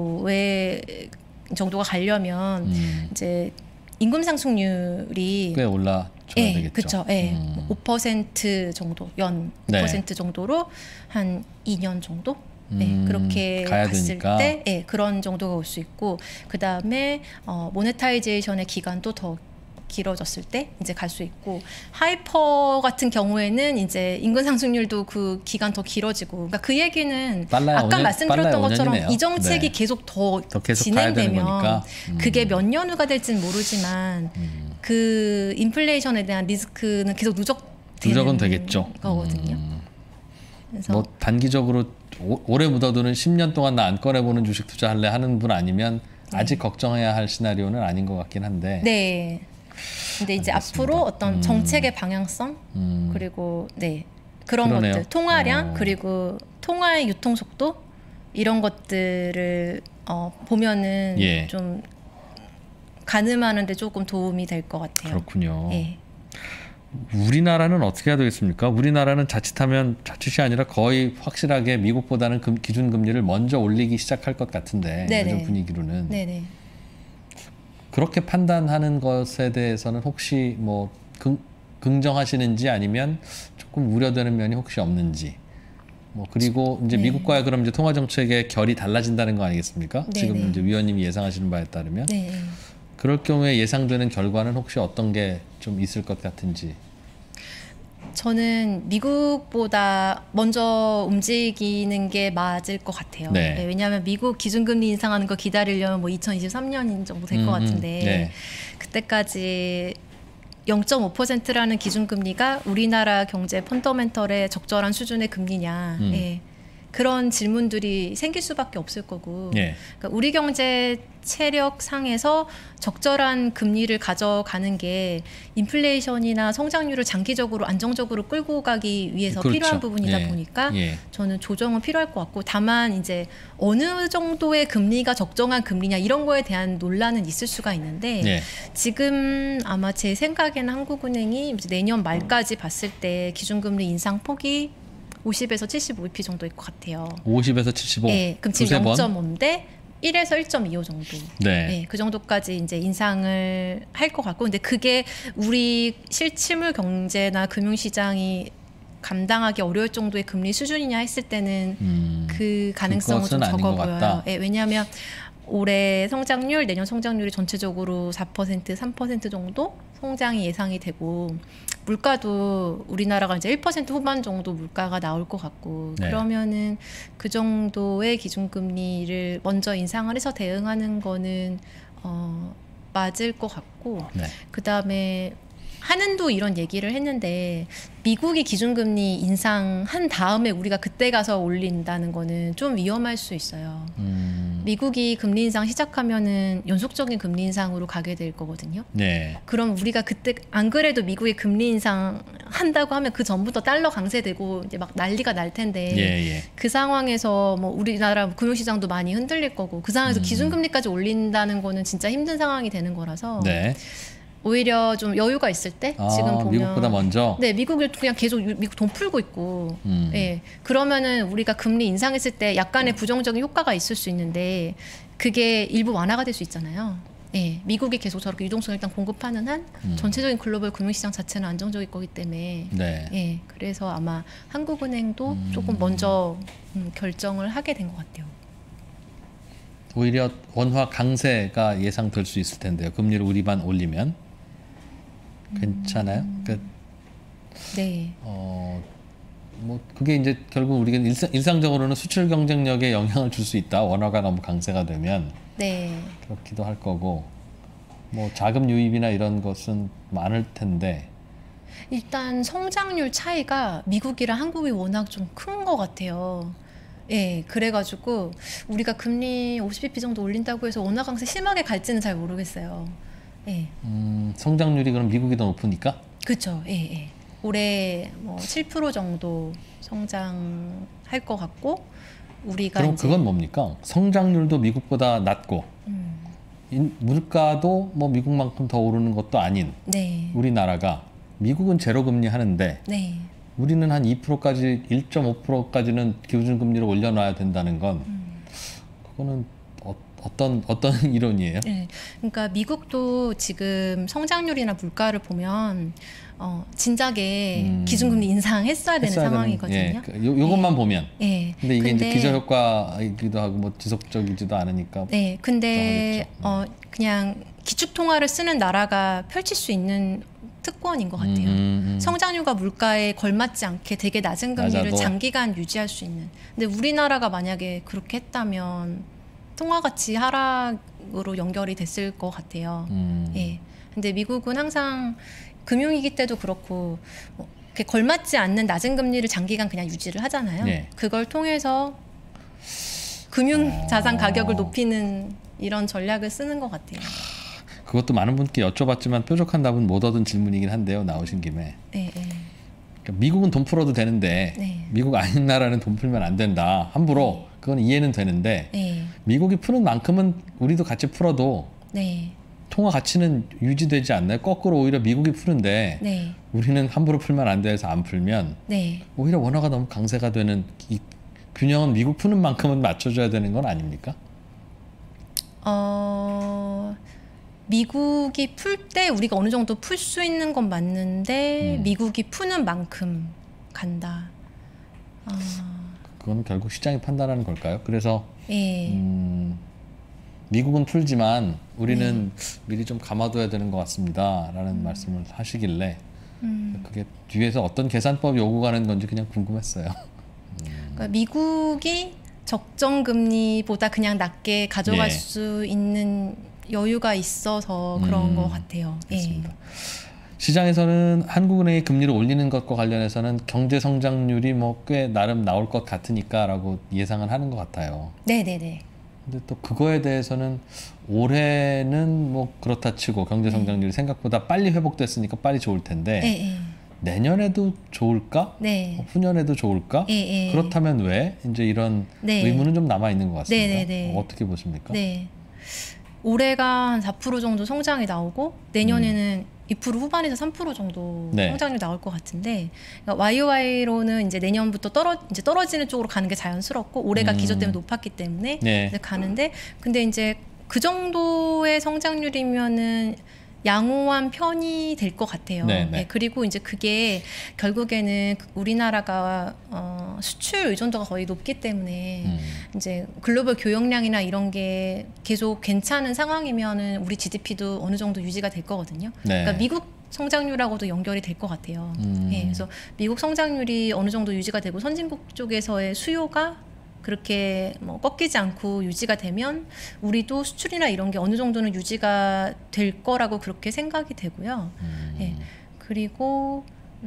정도가 가려면 이제 임금 상승률이 꽤 올라줘야 되겠죠. 그렇죠. 5% 정도, 연 5% 정도로 한 2년 정도 그렇게 갔을 되니까. 때 그런 정도가 올 수 있고 그 다음에 모네타이제이션의 기간도 더 길어졌을 때 이제 갈 수 있고, 하이퍼 같은 경우에는 이제 인근 상승률도 그 기간 더 길어지고, 그러니까 그 얘기는 아까 말씀드렸던 것처럼 이 정책이 네. 계속 더 계속 진행되면 그게 몇 년 후가 될지는 모르지만 그 인플레이션에 대한 리스크는 계속 누적은 되겠죠. 거거든요. 그래서 뭐 단기적으로 오래 묻어두는 10년 동안 나 안 꺼내보는 주식 투자할래 하는 분 아니면 아직 걱정해야 할 시나리오는 아닌 것 같긴 한데. 네. 근데 이제 알겠습니다. 앞으로 어떤 정책의 방향성 그리고 그런 그러네요. 것들, 통화량 그리고 통화의 유통 속도 이런 것들을 보면은 예. 좀 가늠하는데 조금 도움이 될 것 같아요. 그렇군요. 예. 우리나라는 어떻게 해야 되겠습니까? 우리나라는 자칫이 아니라 거의 확실하게 미국보다는 기준금리를 먼저 올리기 시작할 것 같은데, 요즘 분위기로는. 네네. 그렇게 판단하는 것에 대해서는 혹시 뭐 긍정하시는지 아니면 조금 우려되는 면이 혹시 없는지. 뭐 그리고 이제 미국과의 그럼 이제 통화 정책의 결이 달라진다는 거 아니겠습니까? 지금 이제 위원님이 예상하시는 바에 따르면. 그럴 경우에 예상되는 결과는 혹시 어떤 게 좀 있을 것 같은지. 저는 미국보다 먼저 움직이는 게 맞을 것 같아요. 네. 왜냐하면 미국 기준금리 인상하는 거 기다리려면 뭐 2023년 정도 될 것 같은데 그때까지 0.5%라는 기준금리가 우리나라 경제 펀더멘털에 적절한 수준의 금리냐. 그런 질문들이 생길 수밖에 없을 거고, 그러니까 우리 경제 체력상에서 적절한 금리를 가져가는 게 인플레이션이나 성장률을 장기적으로 안정적으로 끌고 가기 위해서 필요한 부분이다 보니까 저는 조정은 필요할 것 같고, 다만 이제 어느 정도의 금리가 적정한 금리냐 이런 거에 대한 논란은 있을 수가 있는데 지금 아마 제 생각에는 한국은행이 이제 내년 말까지 봤을 때 기준금리 인상 폭이 50에서 75bp 정도일 것 같아요. 50에서 75. 네, 그럼 지금 0.5인데 1에서 1.25 정도. 그 정도까지 이제 인상을 할 것 같고, 근데 그게 우리 실침물 경제나 금융시장이 감당하기 어려울 정도의 금리 수준이냐 했을 때는 그 가능성은 좀 적어 보여요. 왜냐하면 올해 성장률, 내년 성장률이 전체적으로 4%, 3% 정도 성장이 예상이 되고, 물가도 우리나라가 이제 1% 후반 정도 물가가 나올 것 같고, 그러면은 그 정도의 기준금리를 먼저 인상을 해서 대응하는 거는 맞을 것 같고, 그 다음에 한은도 이런 얘기를 했는데 미국이 기준금리 인상한 다음에 우리가 그때 가서 올린다는 거는 좀 위험할 수 있어요. 미국이 금리 인상 시작하면은 연속적인 금리 인상으로 가게 될 거거든요. 그럼 우리가 그때 안 그래도 미국이 금리 인상 한다고 하면 그 전부터 달러 강세되고 이제 막 난리가 날 텐데 그 상황에서 뭐 우리나라 금융시장도 많이 흔들릴 거고, 그 상황에서 기준금리까지 올린다는 거는 진짜 힘든 상황이 되는 거라서 오히려 좀 여유가 있을 때 지금 보면 미국보다 먼저 미국을 그냥 계속 미국 돈 풀고 있고 그러면은 우리가 금리 인상했을 때 약간의 부정적인 효과가 있을 수 있는데 그게 일부 완화가 될 수 있잖아요. 미국이 계속 저렇게 유동성을 일단 공급하는 한 전체적인 글로벌 금융시장 자체는 안정적일 거기 때문에 그래서 아마 한국은행도 조금 먼저 결정을 하게 된 것 같아요. 오히려 원화 강세가 예상될 수 있을 텐데요. 금리를 우리만 올리면 괜찮아요? 뭐 그게 이제 결국 우리가 일상적으로는 수출 경쟁력에 영향을 줄 수 있다. 원화가 너무 강세가 되면 그렇기도 할 거고, 뭐 자금 유입이나 이런 것은 많을 텐데. 일단 성장률 차이가 미국이랑 한국이 워낙 좀 큰 것 같아요. 그래가지고 우리가 금리 50bp 정도 올린다고 해서 원화 강세 심하게 갈지는 잘 모르겠어요. 성장률이 그럼 미국이 더 높으니까? 그렇죠. 올해 뭐 7% 정도 성장할 것 같고, 우리가 그럼 그건 뭡니까? 성장률도 미국보다 낮고 물가도 뭐 미국만큼 더 오르는 것도 아닌 우리나라가, 미국은 제로 금리 하는데 우리는 한 2%까지 1.5%까지는 기준금리를 올려놔야 된다는 건 그거는 어떤 이론이에요? 네, 그러니까 미국도 지금 성장률이나 물가를 보면 진작에 기준금리 인상했어야 되는 상황이거든요. 요것만 보면. 네. 근데 이게 이제 기저효과이기도 하고 뭐 지속적이지도 않으니까. 네, 근데 그냥 기축통화를 쓰는 나라가 펼칠 수 있는 특권인 것 같아요. 성장률과 물가에 걸맞지 않게 되게 낮은 금리를 낮아도. 장기간 유지할 수 있는. 근데 우리나라가 만약에 그렇게 했다면 통화 가치 하락으로 연결이 됐을 것 같아요. 예. 근데 미국은 항상 금융위기 때도 그렇고 이렇게 걸맞지 않는 낮은 금리를 장기간 그냥 유지를 하잖아요. 네. 그걸 통해서 금융 자산 가격을 높이는 이런 전략을 쓰는 것 같아요. 그것도 많은 분께 여쭤봤지만 뾰족한 답은 못 얻은 질문이긴 한데요. 나오신 김에. 네, 네. 그러니까 미국은 돈 풀어도 되는데 네. 미국 아닌 나라는 돈 풀면 안 된다. 함부로. 그건 이해는 되는데 네. 미국이 푸는 만큼은 우리도 같이 풀어도 네. 통화 가치는 유지되지 않나요? 거꾸로 오히려 미국이 푸는데 네. 우리는 함부로 풀면 안 돼서 안 풀면 네. 오히려 원화가 너무 강세가 되는 이 균형은 미국 푸는 만큼은 맞춰줘야 되는 건 아닙니까? 미국이 풀 때 우리가 어느 정도 풀 수 있는 건 맞는데 미국이 푸는 만큼 간다. 그거는 결국 시장이 판단하는 걸까요? 그래서 예. 미국은 풀지만 우리는 미리 좀 감아둬야 되는 것 같습니다. 라는 말씀을 하시길래 그게 뒤에서 어떤 계산법 요구하는 건지 그냥 궁금했어요. 그러니까 미국이 적정 금리보다 그냥 낮게 가져갈 예. 수 있는 여유가 있어서 그런 것 같아요. 그렇습니다. 시장에서는 한국은행이 금리를 올리는 것과 관련해서는 경제 성장률이 뭐 꽤 나름 나올 것 같으니까라고 예상을 하는 것 같아요. 네네네. 근데 또 그거에 대해서는 올해는 뭐 그렇다 치고 경제 성장률이 생각보다 빨리 회복됐으니까 빨리 좋을 텐데 네. 내년에도 좋을까? 네. 후년에도 좋을까? 네. 그렇다면 왜? 이제 이런 네. 의문은 좀 남아 있는 것 같습니다. 네네네. 어떻게 보십니까? 네. 올해가 한 4% 정도 성장이 나오고 내년에는 2% 후반에서 3% 정도 네. 성장률이 나올 것 같은데 그러니까 YOY로는 이제 내년부터 이제 떨어지는 쪽으로 가는 게 자연스럽고 올해가 기저 때문에 높았기 때문에 네. 이제 가는데 근데 이제 그 정도의 성장률이면은 양호한 편이 될 것 같아요. 네, 네. 네, 그리고 이제 그게 결국에는 우리나라가 수출 의존도가 거의 높기 때문에 이제 글로벌 교역량이나 이런 게 계속 괜찮은 상황이면은 우리 GDP도 어느 정도 유지가 될 거거든요. 네. 그러니까 미국 성장률하고도 연결이 될 것 같아요. 네, 그래서 미국 성장률이 어느 정도 유지가 되고 선진국 쪽에서의 수요가 그렇게 뭐 꺾이지 않고 유지가 되면 우리도 수출이나 이런 게 어느 정도는 유지가 될 거라고 그렇게 생각이 되고요. 예. 그리고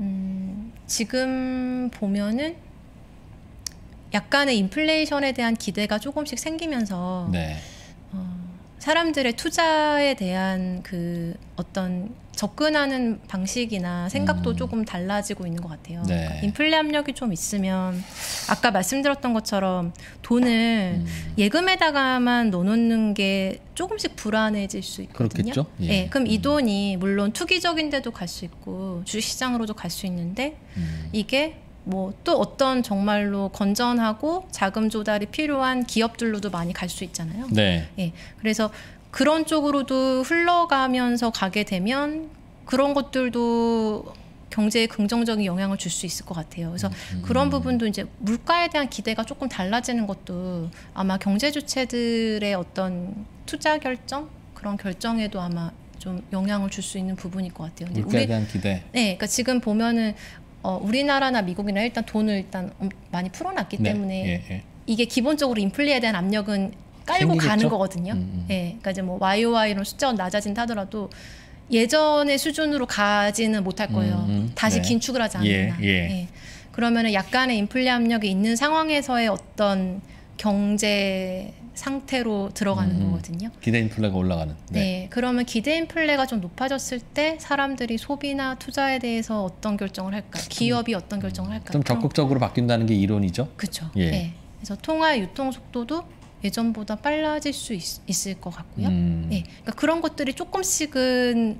지금 보면은 약간의 인플레이션에 대한 기대가 조금씩 생기면서 네. 사람들의 투자에 대한 그 어떤 접근하는 방식이나 생각도 조금 달라지고 있는 것 같아요. 네. 그러니까 인플레 압력이 좀 있으면 아까 말씀드렸던 것처럼 돈을 예금에다가만 넣어놓는 게 조금씩 불안해질 수 있거든요. 그렇겠죠? 예. 네, 그럼 이 돈이 물론 투기적인 데도 갈 수 있고 주식시장으로도 갈 수 있는데 이게 뭐 또 어떤 정말로 건전하고 자금 조달이 필요한 기업들로도 많이 갈 수 있잖아요. 네. 예, 그래서 그런 쪽으로도 흘러가면서 가게 되면 그런 것들도 경제에 긍정적인 영향을 줄 수 있을 것 같아요. 그래서 그런 부분도 이제 물가에 대한 기대가 조금 달라지는 것도 아마 경제 주체들의 어떤 투자 결정 그런 결정에도 아마 좀 영향을 줄 수 있는 부분일 것 같아요. 근데 물가에 대한 기대. 네, 그러니까 지금 보면은 우리나라나 미국이나 일단 돈을 일단 많이 풀어놨기 네. 때문에 예. 이게 기본적으로 인플레에 대한 압력은 깔고 생기겠죠? 가는 거거든요. 예, 그러니까 이제 뭐 YOY로 숫자가 낮아진다 하더라도 예전의 수준으로 가지는 못할 거예요. 다시 네. 긴축을 하지 않는 한. 예. 그러면은 약간의 인플레 압력이 있는 상황에서의 어떤 경제 상태로 들어가는 거거든요. 기대 인플레가 올라가는. 네. 그러면 기대 인플레가 좀 높아졌을 때 사람들이 소비나 투자에 대해서 어떤 결정을 할까? 기업이 어떤 결정을 할까? 좀 적극적으로 바뀐다는 게 이론이죠. 그렇죠. 예. 네. 그래서 통화의 유통 속도도 예전보다 빨라질 수 있을 것 같고요. 네. 그러니까 그런 것들이 조금씩은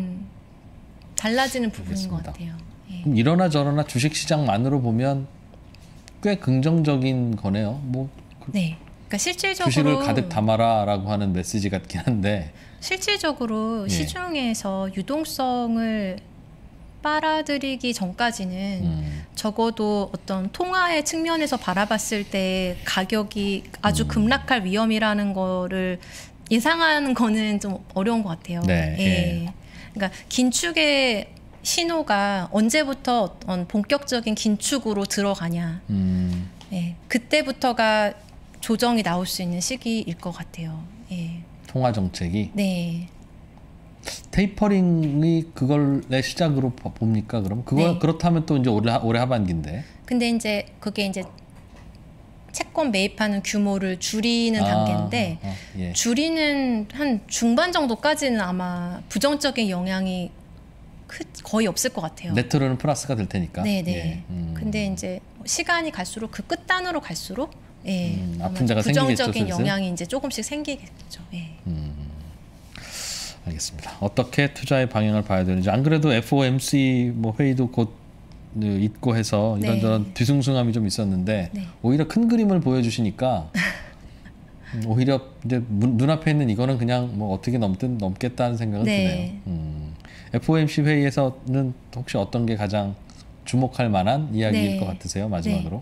달라지는 부분인 것 같아요. 예. 그럼 이러나 저러나 주식 시장만으로 보면 꽤 긍정적인 거네요. 뭐 네. 그러니까 실질적으로 주식을 가득 담아라라고 하는 메시지 같긴 한데 실질적으로 예. 시중에서 유동성을 빨아들이기 전까지는 적어도 어떤 통화의 측면에서 바라봤을 때 가격이 아주 급락할 위험이라는 거를 예상하는 거는 좀 어려운 것 같아요. 네, 예. 예. 그러니까 긴축의 신호가 언제부터 어떤 본격적인 긴축으로 들어가냐. 예. 그때부터가 조정이 나올 수 있는 시기일 것 같아요. 예. 통화 정책이 네. 테이퍼링이 그걸의 시작으로 봅니까? 그럼 그거 네. 그렇다면 또 이제 올해 하반기인데. 근데 이제 그게 이제 채권 매입하는 규모를 줄이는 단계인데 예. 줄이는 한 중반 정도까지는 아마 부정적인 영향이 거의 없을 것 같아요. 네트로는 플러스가 될 테니까. 네네. 예. 근데 이제 시간이 갈수록 그 끝단으로 갈수록 예, 아픈 자가 생기겠죠. 부정적인 슬슬. 영향이 이제 조금씩 생기겠죠. 예. 알겠습니다. 어떻게 투자의 방향을 봐야 되는지. 안 그래도 FOMC 뭐 회의도 곧 있고 해서 이런저런 네. 뒤숭숭함이 좀 있었는데 네. 오히려 큰 그림을 보여주시니까 오히려 이제 눈앞에 있는 이거는 그냥 뭐 어떻게 넘겠다는 생각은 네. 드네요. FOMC 회의에서는 혹시 어떤 게 가장 주목할 만한 이야기일 네. 것 같으세요? 마지막으로.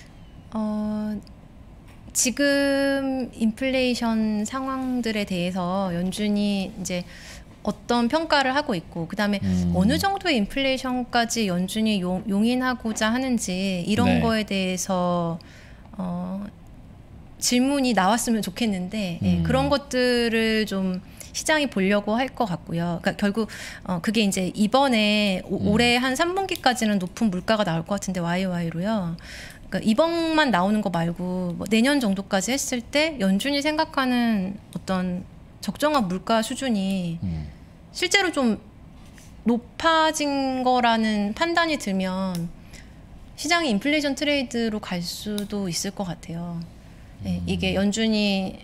지금 인플레이션 상황들에 대해서 연준이 이제 어떤 평가를 하고 있고 그다음에 어느 정도의 인플레이션까지 연준이 용인하고자 하는지 이런 네. 거에 대해서 질문이 나왔으면 좋겠는데 예, 그런 것들을 좀 시장이 보려고 할 것 같고요. 그러니까 결국 그게 이제 이번에 올해 한 3분기까지는 높은 물가가 나올 것 같은데 YOY로요. 그러니까 이번만 나오는 거 말고 뭐 내년 정도까지 했을 때 연준이 생각하는 어떤 적정한 물가 수준이 실제로 좀 높아진 거라는 판단이 들면 시장이 인플레이션 트레이드로 갈 수도 있을 것 같아요. 네, 이게 연준이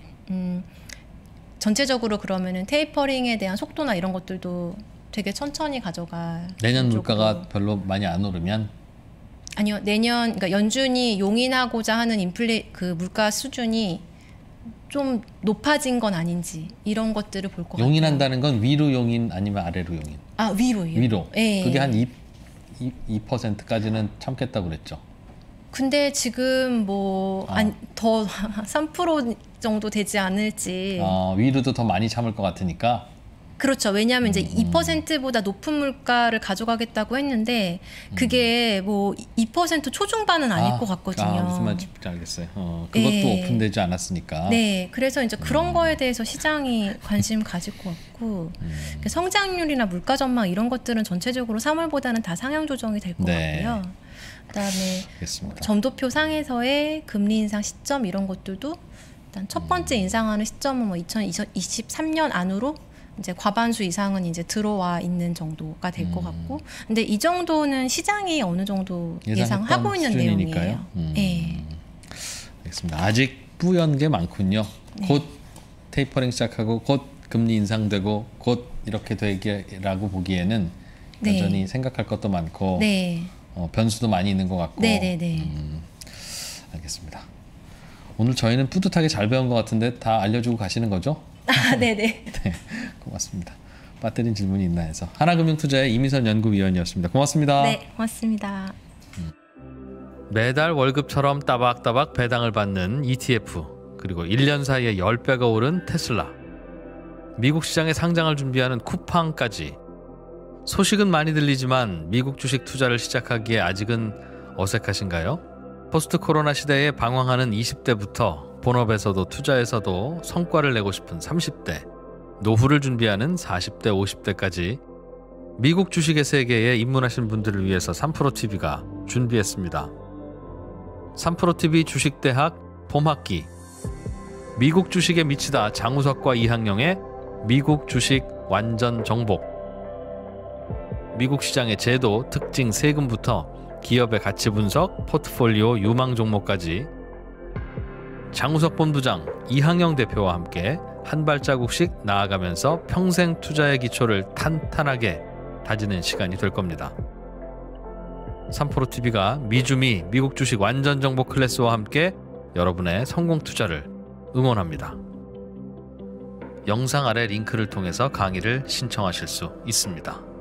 전체적으로 그러면은 테이퍼링에 대한 속도나 이런 것들도 되게 천천히 가져가. 내년 물가가 별로 많이 안 오르면 아니요, 내년 그러니까 연준이 용인하고자 하는 그 물가 수준이 좀 높아진 건 아닌지 이런 것들을 볼 것 같아요. 용인한다는 건 위로 용인 아니면 아래로 용인? 아 위로요. 위로. 네. 그게 한 2%까지는 참겠다고 그랬죠. 근데 지금 뭐 더 3% 정도 되지 않을지. 위로도 더 많이 참을 것 같으니까. 그렇죠. 왜냐하면 이제 2%보다 높은 물가를 가져가겠다고 했는데 그게 뭐 2% 초중반은 아닐 것 같거든요. 무슨 말인지 알겠어요. 그것도 네. 오픈되지 않았으니까. 네, 그래서 이제 그런 거에 대해서 시장이 관심 가질 것 같고 성장률이나 물가 전망 이런 것들은 전체적으로 3월보다는 다 상향 조정이 될 것 네. 같고요. 그다음에 알겠습니다. 점도표 상에서의 금리 인상 시점 이런 것들도 일단 첫 번째 인상하는 시점은 뭐 2023년 안으로 이제 과반수 이상은 이제 들어와 있는 정도가 될 것 같고, 근데 이 정도는 시장이 어느 정도 예상하고 있는 수준이니까요. 내용이에요. 네. 알겠습니다. 아직 뿌연 게 많군요. 곧 테이퍼링 시작하고 곧 금리 인상되고 곧 이렇게 되기라고 보기에는 여전히 생각할 것도 많고 변수도 많이 있는 것 같고. 알겠습니다. 오늘 저희는 뿌듯하게 잘 배운 것 같은데 다 알려주고 가시는 거죠? 네네. 네, 고맙습니다. 빠뜨린 질문이 있나 해서. 하나금융투자의 이미선 연구위원이었습니다. 고맙습니다. 네, 고맙습니다. 매달 월급처럼 따박따박 배당을 받는 ETF, 그리고 1년 사이에 10배가 오른 테슬라, 미국 시장에 상장을 준비하는 쿠팡까지. 소식은 많이 들리지만 미국 주식 투자를 시작하기에 아직은 어색하신가요? 포스트 코로나 시대에 방황하는 20대부터 본업에서도 투자에서도 성과를 내고 싶은 30대, 노후를 준비하는 40대, 50대까지 미국 주식의 세계에 입문하신 분들을 위해서 3프로TV가 준비했습니다. 3프로TV 주식대학 봄학기, 미국 주식에 미치다 장우석과 이항영의 미국 주식 완전 정복, 미국 시장의 제도, 특징, 세금부터 기업의 가치 분석, 포트폴리오 유망 종목까지 장우석 본부장, 이항영 대표와 함께 한 발자국씩 나아가면서 평생 투자의 기초를 탄탄하게 다지는 시간이 될 겁니다. 3프로TV가 미주미 미국 주식 완전 정보 클래스와 함께 여러분의 성공 투자를 응원합니다. 영상 아래 링크를 통해서 강의를 신청하실 수 있습니다.